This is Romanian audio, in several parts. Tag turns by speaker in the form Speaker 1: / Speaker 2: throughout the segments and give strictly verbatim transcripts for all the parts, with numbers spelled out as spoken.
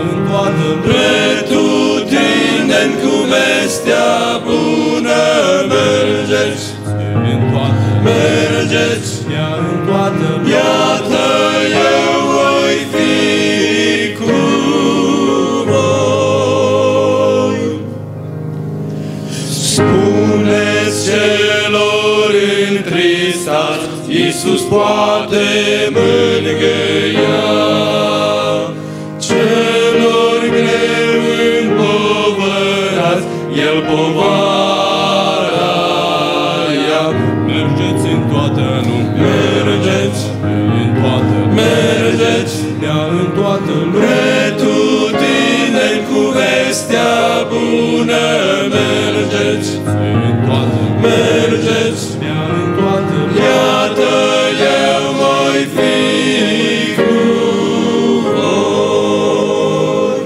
Speaker 1: în toată
Speaker 2: pretutindeni cu vestea bună mergeți,
Speaker 1: în toată
Speaker 2: mergeți,
Speaker 1: ea în toată
Speaker 2: iată eu voi fi cu voi. Spuneți celor întristați, Iisus poate mângâia. Celor greu împovărați, El povara ia.
Speaker 1: mergeți în toată lumea,
Speaker 2: Mergeți,
Speaker 1: în toată
Speaker 2: mergeți,
Speaker 1: ea în toată lumea,
Speaker 2: pretutindeni cu vestea bună mergeți,
Speaker 1: în toată
Speaker 2: mergeți,
Speaker 1: ea în toată
Speaker 2: iată eu voi fi cu voi.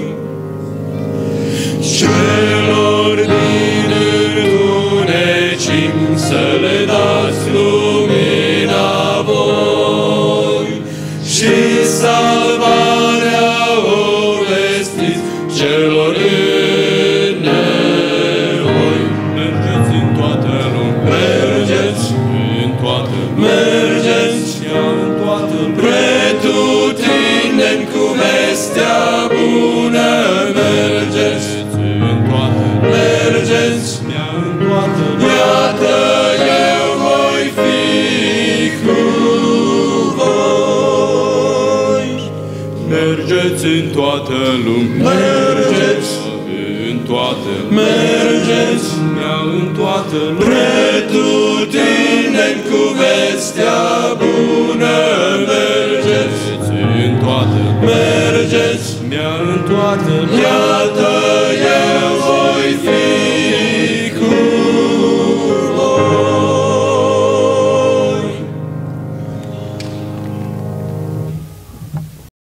Speaker 2: Celor din întunecim să le dați lumina voi și salvarea o vestiți celor în nevoi.
Speaker 1: mergeți în toată lumea,
Speaker 2: Mergeți,
Speaker 1: în toată
Speaker 2: mergeți,
Speaker 1: ea în toată
Speaker 2: pretutindeni cu vestea bună mergeți,
Speaker 1: în toată
Speaker 2: mergeți,
Speaker 1: ea în toată
Speaker 2: iată eu voi fi cu voi.
Speaker 1: mergeți în toată lumea,
Speaker 2: Mergeți,
Speaker 1: în toată
Speaker 2: mergeți,
Speaker 1: ea în toată lumea,
Speaker 2: pretutindeni cu vestea bună mergeți,
Speaker 1: în toată
Speaker 2: mergeți,
Speaker 1: ea în toată
Speaker 2: iată